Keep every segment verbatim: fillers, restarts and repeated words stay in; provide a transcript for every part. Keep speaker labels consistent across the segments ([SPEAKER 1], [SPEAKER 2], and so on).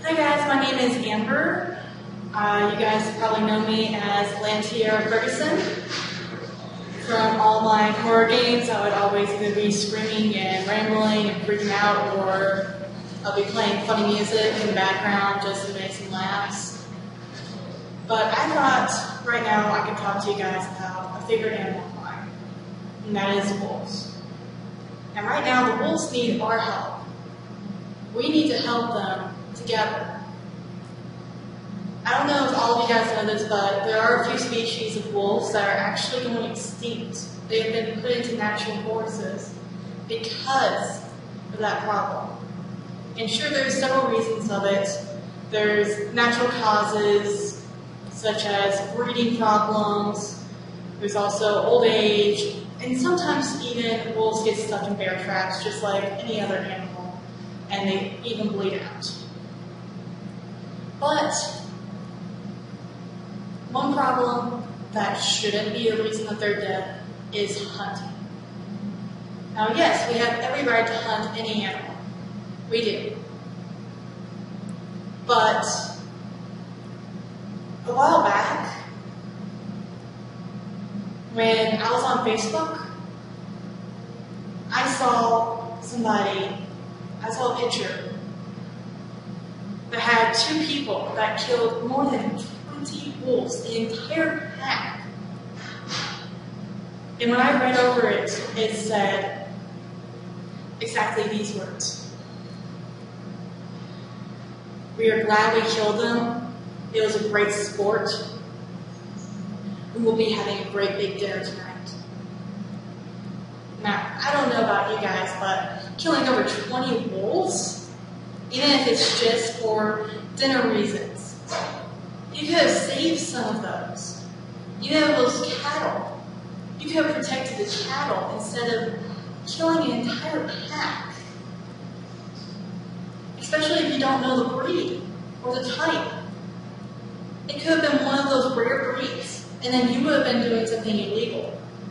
[SPEAKER 1] Hi guys, my name is Amber. Uh, you guys probably know me as Lantier Ferguson. From all my horror games, I would always either be screaming and rambling and freaking out, or I'll be playing funny music in the background just to make some laughs. But I thought right now I could talk to you guys about a favorite animal of mine, and that is wolves. And right now the wolves need our help. We need to help them together. I don't know if all of you guys know this, but there are a few species of wolves that are actually going extinct. They have been put into natural forests because of that problem. And sure, there's several reasons of it. There's natural causes, such as breeding problems. There's also old age, and sometimes even wolves get stuck in bear traps, just like any other animal, and they even bleed out. But one problem that shouldn't be the reason that they're dead is hunting. Now yes, we have every right to hunt any animal. We do. But a while back, when I was on Facebook, I saw somebody, I saw a picture that had two people that killed more than twenty wolves, the entire pack. And when I read over it, it said exactly these words: "We are glad we killed them. It was a great sport. We will be having a great big dinner tonight." Now, I don't know about you guys, but killing over twenty wolves, even if it's just for dinner reasons, you could have saved some of those. You know, those cattle. You could have protected the cattle instead of killing an entire pack. Especially if you don't know the breed or the type. It could have been one of those rare breeds, and then you would have been doing something illegal.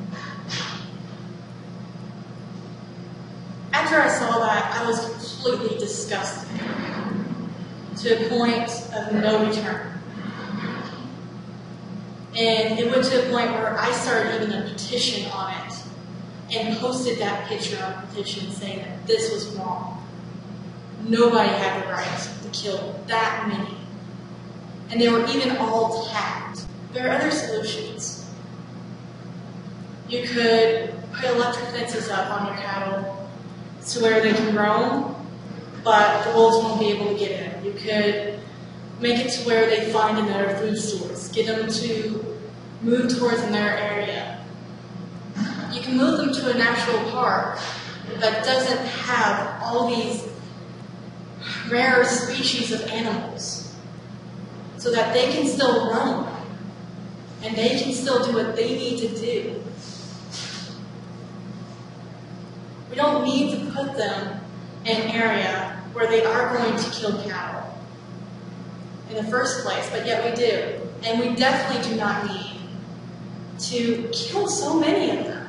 [SPEAKER 1] After I saw that, I was completely disgusted, to a point of no return. And it went to a point where I started even a petition on it, and posted that picture on a petition saying that this was wrong. Nobody had the right to kill that many. And they were even all tagged. There are other solutions. You could put electric fences up on your cattle to where they can roam, but the wolves won't be able to get in. You could make it to where they find in their food stores, get them to move towards in their area. You can move them to a natural park that doesn't have all these rare species of animals, so that they can still roam and they can still do what they need to do. We don't need to put them in an area where they are going to kill cattle in the first place, but yet we do. And we definitely do not need to kill so many of them.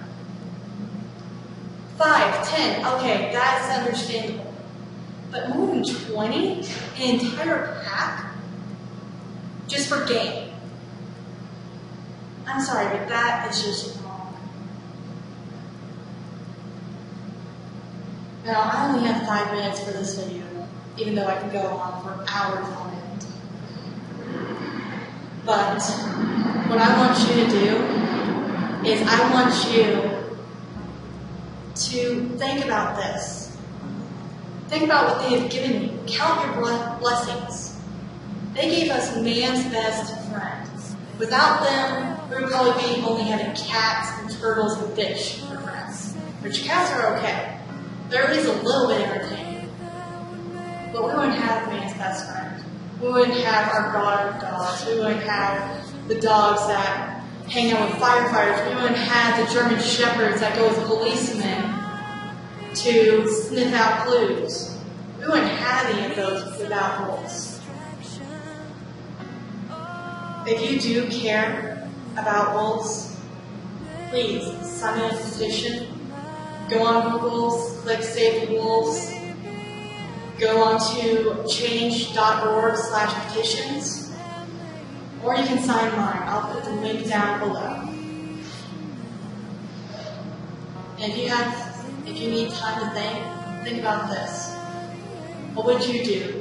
[SPEAKER 1] Five, ten, okay, that's understandable. But more than twenty, an entire pack, just for game. I'm sorry, but that is just wrong. Now, I only have five minutes for this video, even though I can go on for hours on it. But what I want you to do is I want you to think about this. Think about what they have given you. Count your blessings. They gave us man's best friends. Without them, we would probably be only having cats and turtles and fish for friends. Which cats are okay. They're at least a little bit entertaining. But we wouldn't have man's best friend. We wouldn't have our guard dogs. We wouldn't have the dogs that hang out with firefighters. We wouldn't have the German shepherds that go with policemen to sniff out clues. We wouldn't have any of those without wolves. If you do care about wolves, please sign in a petition. Go on Google, click Save the Wolves, go on to change dot org slash petitions, or you can sign mine. I'll put the link down below. And if you have, if you need time to think, think about this. What would you do